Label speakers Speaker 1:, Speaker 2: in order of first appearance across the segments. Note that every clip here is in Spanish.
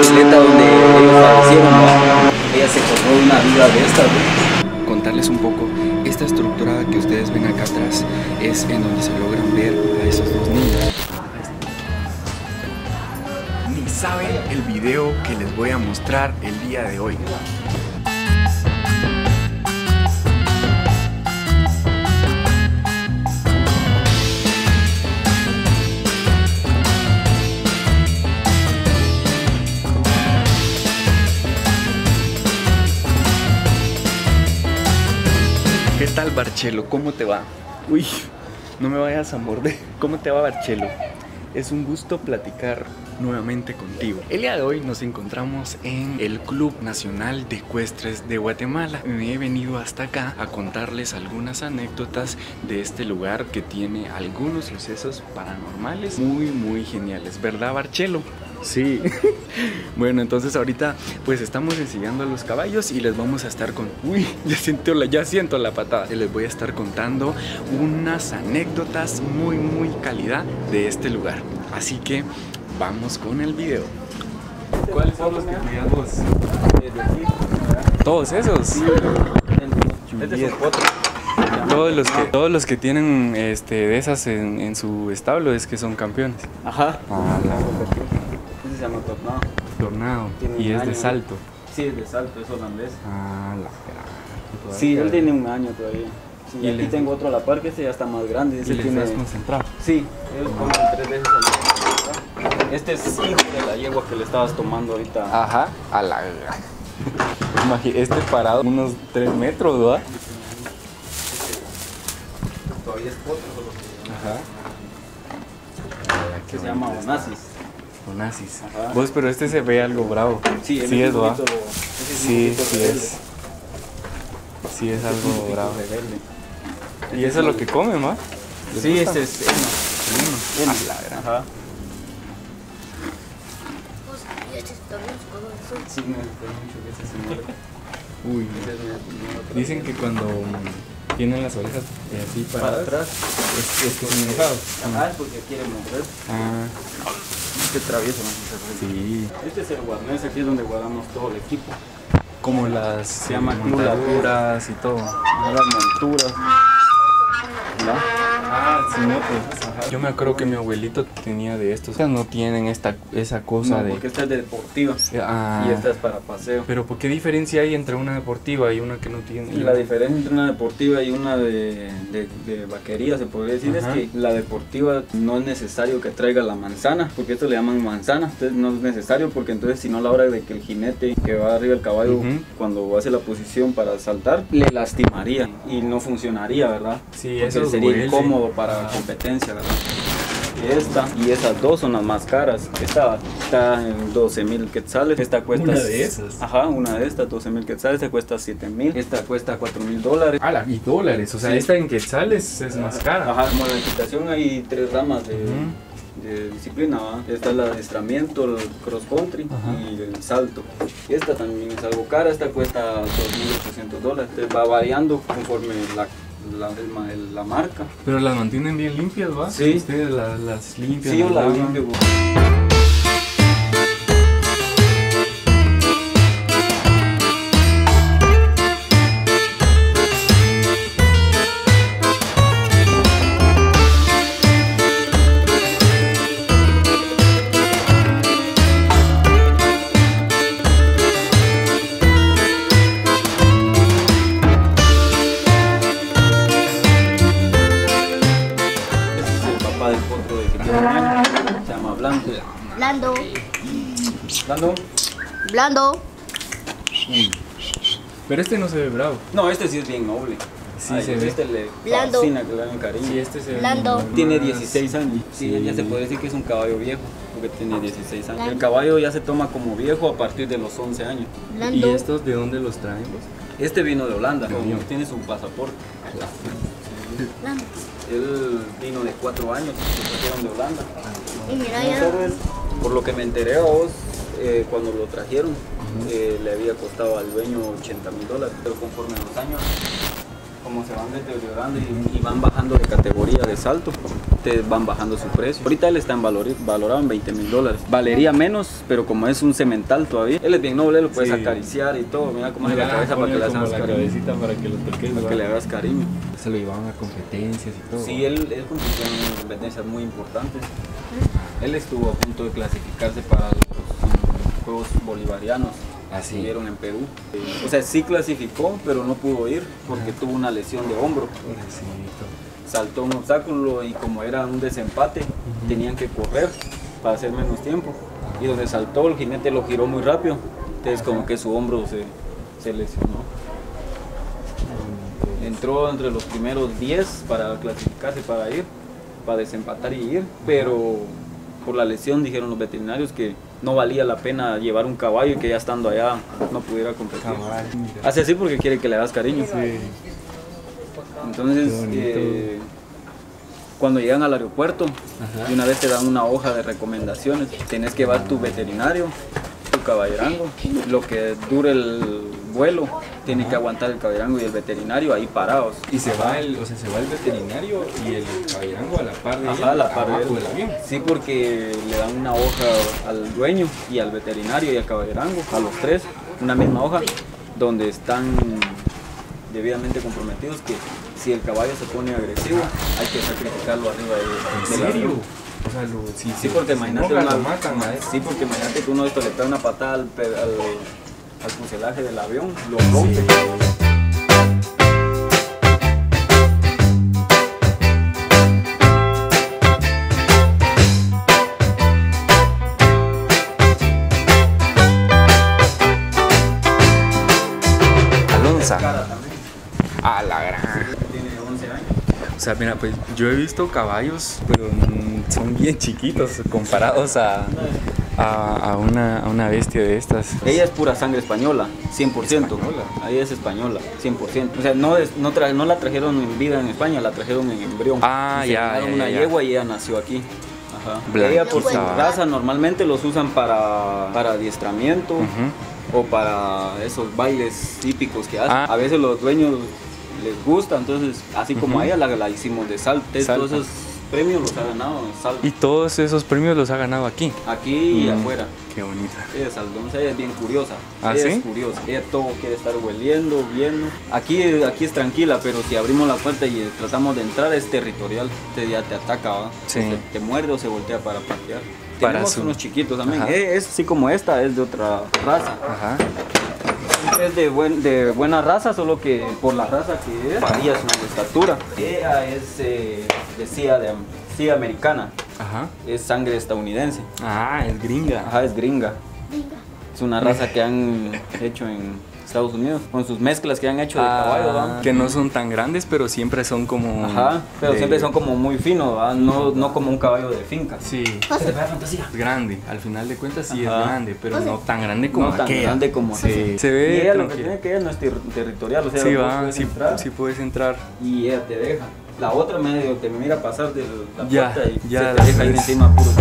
Speaker 1: isleta donde ellos fallecieron, ¿no? Ella se corrió una vida de estas, ¿no?
Speaker 2: Contarles un poco, esta estructura que ustedes ven acá atrás es en donde se logran ver a esos dos niños.
Speaker 3: Ni saben el video que les voy a mostrar el día de hoy. ¿Qué tal, Barchelo? ¿Cómo te va? Uy, no me vayas a morder. ¿Cómo te va, Barchelo? Es un gusto platicar nuevamente contigo. El día de hoy nos encontramos en el Club Nacional de Ecuestres de Guatemala. Me he venido hasta acá a contarles algunas anécdotas de este lugar que tiene algunos sucesos paranormales muy geniales, ¿verdad, Barchelo? Sí. Bueno, entonces ahorita pues estamos ensillando a los caballos y les vamos a estar con... Uy, ya siento la patada. Les voy a estar contando unas anécdotas muy calidad de este lugar. Así que vamos con el video. ¿Cuáles son los que cuidas vos? ¿Todos esos? Sí. Todos los que tienen de esas en su establo es que son campeones.
Speaker 1: Ajá. Ese se llama
Speaker 2: Tornado. Y es de salto.
Speaker 1: Sí, es de salto, es holandés.
Speaker 2: Sí,
Speaker 1: él tiene un año todavía. Sí, y aquí tengo otro a la par que ese ya está más grande. Ese
Speaker 2: tiene más concentrado.
Speaker 1: Sí, ellos comen 3 veces al día. Este es hijo de la yegua que le estabas tomando ahorita.
Speaker 2: Ajá, a la... Este parado unos 3 metros, ¿verdad?
Speaker 1: Todavía es potro.
Speaker 2: Ajá.
Speaker 1: Que se llama Onassis.
Speaker 2: Onassis. Vos, pero este se ve algo bravo.
Speaker 1: Sí,
Speaker 2: sí es, ¿verdad? Sí es algo bravo. ¿Y eso es lo que come, ma?
Speaker 1: Sí, este es heno. Ajá. Sí, me gusta mucho que ese se muere.
Speaker 2: Uy, dicen que cuando tienen las orejas así
Speaker 1: para atrás
Speaker 2: es que son enojados.
Speaker 1: Ajá, es porque quieren morder. Este travieso, ¿no?
Speaker 2: Sí.
Speaker 1: Este es el guarnés, aquí es donde guardamos todo el equipo.
Speaker 2: Como las
Speaker 1: se llama
Speaker 2: montaduras y todo.
Speaker 1: Las monturas. ¿No?
Speaker 2: Sí, motos. Yo me acuerdo que mi abuelito tenía de estos. No tienen esa cosa
Speaker 1: no, porque esta es de deportiva y esta es para paseo.
Speaker 2: Pero ¿por qué diferencia hay entre una deportiva y una que no tiene?
Speaker 1: La diferencia entre una deportiva y una de vaquería, se podría decir, es que la deportiva no es necesario que traiga la manzana, porque esto le llaman manzana. Entonces no es necesario, porque entonces si no, a la hora de que el jinete que va arriba del caballo, cuando hace la posición para saltar, le lastimaría y no funcionaría, ¿verdad?
Speaker 2: Sí,
Speaker 1: porque
Speaker 2: eso
Speaker 1: sería incómodo para competencia, ¿verdad? Esta y esas dos son las más caras. Esta está en 12,000 quetzales. Esta cuesta...
Speaker 2: ¿Una de esas?
Speaker 1: Ajá, una de estas, 12,000 quetzales. Esta cuesta 7,000. Esta cuesta $4,000.
Speaker 2: Y dólares, o sea, esta en quetzales es más cara.
Speaker 1: Ajá, como la equitación hay 3 ramas de disciplina, ¿va? Esta es el adiestramiento, el cross country y el salto. Esta también es algo cara. Esta cuesta $2,800. Entonces va variando conforme la marca.
Speaker 2: Pero las mantienen bien limpias, ¿va?
Speaker 1: Sí.
Speaker 2: Ustedes las limpian.
Speaker 1: Sí, yo las limpio. Se llama Blando.
Speaker 4: Blando.
Speaker 2: Pero este no se ve bravo.
Speaker 1: No, este sí es bien noble.
Speaker 2: Sí, se ve.
Speaker 1: Este le
Speaker 4: Blando.
Speaker 1: fascina que le hagan cariño.
Speaker 2: Sí, este se ve
Speaker 4: Blando.
Speaker 1: Tiene 16 años. Sí,
Speaker 2: Sí.
Speaker 1: ya se puede decir que es un caballo viejo, porque tiene 16 años. El caballo ya se toma como viejo a partir de los 11 años.
Speaker 4: Blando.
Speaker 2: ¿Y estos de dónde los traen?
Speaker 1: Este vino de Holanda, tiene su pasaporte.
Speaker 4: Blando.
Speaker 1: Él vino de 4 años, se trajeron de Holanda.
Speaker 4: Y mira ya.
Speaker 1: Por lo que me enteré a vos, cuando lo trajeron, le había costado al dueño $80,000, pero conforme a los años como se van deteriorando y van bajando de categoría de salto, te van bajando su precio. Ahorita él está valorado en $20,000. Valería menos, pero como es un cemental todavía, él es bien noble, lo puedes acariciar y todo. Mira cómo es la cabeza para que le hagas cariño.
Speaker 3: Para que lo toques,
Speaker 1: Para que le hagas cariño.
Speaker 3: Se lo llevaban a competencias y todo.
Speaker 1: Sí, él compitió en competencias muy importantes. Él estuvo a punto de clasificarse para los Juegos Bolivarianos.
Speaker 3: Así.
Speaker 1: Estuvieron en Perú. O sea, sí clasificó, pero no pudo ir porque tuvo una lesión de hombro. Saltó un obstáculo y como era un desempate, tenían que correr para hacer menos tiempo. Y donde saltó, el jinete lo giró muy rápido. Entonces como que su hombro se lesionó. Entró entre los primeros 10 para clasificarse, para ir, para desempatar y ir, pero por la lesión dijeron los veterinarios que no valía la pena llevar un caballo y que ya estando allá no pudiera competir. Hace así porque quiere que le hagas cariño.
Speaker 3: Sí.
Speaker 1: Entonces, cuando llegan al aeropuerto, y una vez te dan una hoja de recomendaciones, tienes que llevar tu veterinario, tu caballerango, lo que dure el vuelo, tiene que aguantar el caballerango y el veterinario ahí parados.
Speaker 3: Y se va el veterinario y el caballerango a la par de
Speaker 1: Ajá, a la par
Speaker 3: del avión.
Speaker 1: Sí, porque le dan una hoja al dueño y al veterinario y al caballerango, a los tres, una misma hoja, donde están debidamente comprometidos que si el caballo se pone agresivo, hay que sacrificarlo arriba del avión.
Speaker 3: O sea,
Speaker 1: Sí, porque imagínate sí, porque imagínate que uno de estos le pega una patada al fuselaje del avión, lo rompe.
Speaker 3: Alonso.
Speaker 1: Cara también.
Speaker 3: A la gran.
Speaker 1: Tiene 11 años.
Speaker 3: O sea, mira, pues yo he visto caballos, pero son bien chiquitos comparados a una bestia de estas.
Speaker 1: Ella es pura sangre española, 100%. Ella es española, 100%. O sea, no la trajeron en vida en España, la trajeron en embrión.
Speaker 3: Ah, ya.
Speaker 1: Una yegua y ella nació aquí. Ajá.
Speaker 3: Blanquita.
Speaker 1: Ella por su raza normalmente los usan para adiestramiento o para esos bailes típicos que hacen. A veces los dueños les gusta, entonces así como a ella la hicimos de salto. Todos esos premios los ha ganado en salto.
Speaker 3: Y todos esos premios los ha ganado aquí.
Speaker 1: Aquí y afuera.
Speaker 3: Qué bonita.
Speaker 1: Ella es saldonza, ella es bien curiosa.
Speaker 3: ¿Ah,
Speaker 1: ella
Speaker 3: sí?
Speaker 1: es curiosa. Ella todo quiere estar hueliendo, viendo. Aquí es tranquila, pero si abrimos la puerta y tratamos de entrar es territorial. Ya te ataca, ¿va?
Speaker 3: Sí.
Speaker 1: Te muerde o se voltea para patear.
Speaker 3: Para
Speaker 1: Tenemos unos chiquitos también.
Speaker 3: Ajá.
Speaker 1: Es así como esta, es de otra raza.
Speaker 3: Ajá.
Speaker 1: Es de buena raza, solo que por la raza que es, varía su estatura. Ella es de CIA americana.
Speaker 3: Ajá.
Speaker 1: Es sangre estadounidense.
Speaker 3: Ah, es gringa.
Speaker 1: Ajá, es gringa. Es una raza que han hecho en Estados Unidos, con sus mezclas que han hecho de caballo, ¿va?
Speaker 3: Que no son tan grandes, pero siempre son como...
Speaker 1: Ajá, pero siempre son como muy finos, ¿va? No como un caballo de finca.
Speaker 3: Sí. Es grande, al final de cuentas sí
Speaker 1: Ajá.
Speaker 3: es grande, pero no tan grande como
Speaker 1: No tan
Speaker 3: aquella.
Speaker 1: grande como
Speaker 3: Sí. Se
Speaker 1: Y
Speaker 3: ve
Speaker 1: ella lo que
Speaker 3: tranquila.
Speaker 1: tiene que ella no es territorial, o sea,
Speaker 3: Sí,
Speaker 1: vos
Speaker 3: va,
Speaker 1: puedes
Speaker 3: sí,
Speaker 1: entrar
Speaker 3: sí puedes entrar.
Speaker 1: y ella te deja. La otra medio te mira pasar de la
Speaker 3: Ya,
Speaker 1: puerta y
Speaker 3: ya
Speaker 1: se te deja ir
Speaker 3: ves.
Speaker 1: encima puro.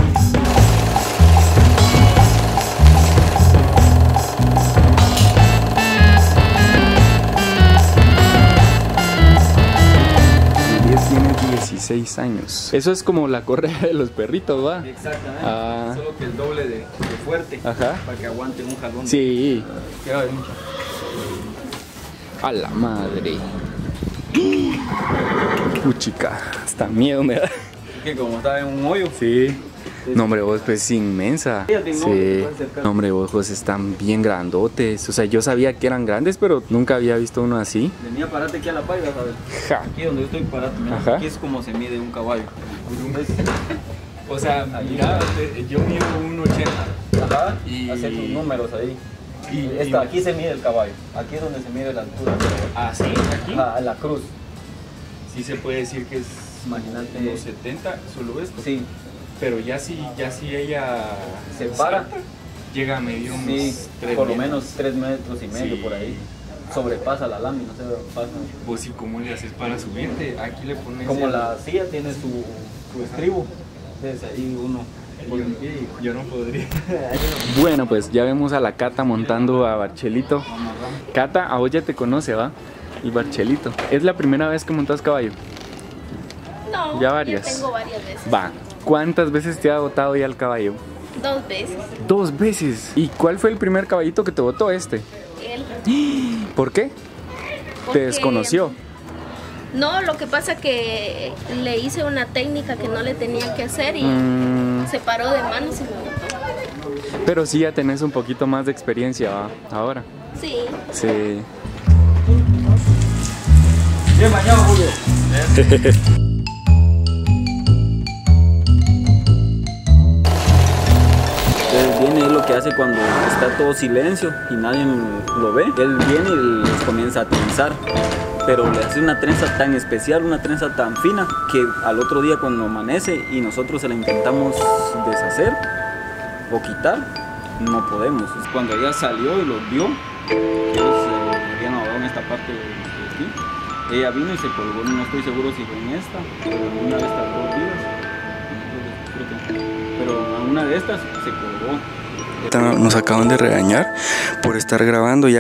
Speaker 3: Tiene 16 años. Eso es como la correa de los perritos, ¿va?
Speaker 1: Exactamente,
Speaker 3: Ah.
Speaker 1: solo que el doble de fuerte.
Speaker 3: Ajá.
Speaker 1: Para que aguanten un jalón.
Speaker 3: Sí.
Speaker 1: Que va a haber mucho.
Speaker 3: A la madre. Puchica, hasta miedo me da.
Speaker 1: Que como está en un hoyo.
Speaker 3: Sí. No, hombre, vos pues inmensa.
Speaker 1: Ella tiene un ojo,
Speaker 3: Sí.
Speaker 1: puede acercar.
Speaker 3: No, hombre, vos pues están bien grandotes. O sea, yo sabía que eran grandes, pero nunca había visto uno así.
Speaker 1: Venía a pararte aquí a la paila, ¿sabes?
Speaker 3: Ja.
Speaker 1: Aquí donde yo estoy parado, mira,
Speaker 3: Ajá.
Speaker 1: aquí es como se mide un caballo.
Speaker 3: O sea, mira, yo mido 1.80.
Speaker 1: Ajá,
Speaker 3: Y-
Speaker 1: hace tus números ahí.
Speaker 3: Y-
Speaker 1: Aquí se mide el caballo, aquí es donde se mide la altura.
Speaker 3: Ah, sí, aquí.
Speaker 1: Ajá, la cruz.
Speaker 3: Sí se puede decir que es
Speaker 1: Imagínate.
Speaker 3: unos 70, solo esto.
Speaker 1: Sí,
Speaker 3: Pero ya si ella
Speaker 1: se para,
Speaker 3: llega a medir unos
Speaker 1: sí,
Speaker 3: 3
Speaker 1: por lo menos 3 metros y medio
Speaker 3: Sí.
Speaker 1: por ahí. Sobrepasa la lámina, se pasa.
Speaker 3: Vos, ¿y cómo le haces para subirte? Aquí le pones...
Speaker 1: Como
Speaker 3: el-
Speaker 1: la silla tiene su estribo, entonces ahí uno pone el pie y
Speaker 3: Yo no podría. Bueno, pues ya vemos a la Cata montando a Barchelito. Cata, a vos ya te conoce, ¿va? Y Barchelito. ¿Es la primera vez que montas caballo?
Speaker 5: No,
Speaker 3: Ya varias.
Speaker 5: tengo varias veces.
Speaker 3: Va. ¿Cuántas veces te ha botado ya el caballo?
Speaker 5: 2 veces.
Speaker 3: 2 veces. ¿Y cuál fue el primer caballito que te botó este?
Speaker 5: Él.
Speaker 3: ¿Por qué?
Speaker 5: Porque-
Speaker 3: ¿Te desconoció?
Speaker 5: No, lo que pasa que le hice una técnica que no le tenía que hacer y se paró de manos y me botó.
Speaker 3: Pero sí ya tenés un poquito más de experiencia, ¿va? Ahora.
Speaker 5: Sí.
Speaker 3: Sí.
Speaker 1: Bien bañado, Julio. Entonces viene él lo que hace cuando está todo silencio y nadie lo ve. Él viene y les comienza a trenzar, pero le hace una trenza tan especial, una trenza tan fina, que al otro día cuando amanece y nosotros se la intentamos deshacer o quitar, no podemos. Cuando ella salió y los vio, que ellos se habían ahogado en esta parte de aquí, ella vino y se colgó, no estoy seguro si fue en esta o en una de estas 2 vidas, pero en una de estas se colgó.
Speaker 2: Nos acaban de regañar por estar grabando ya.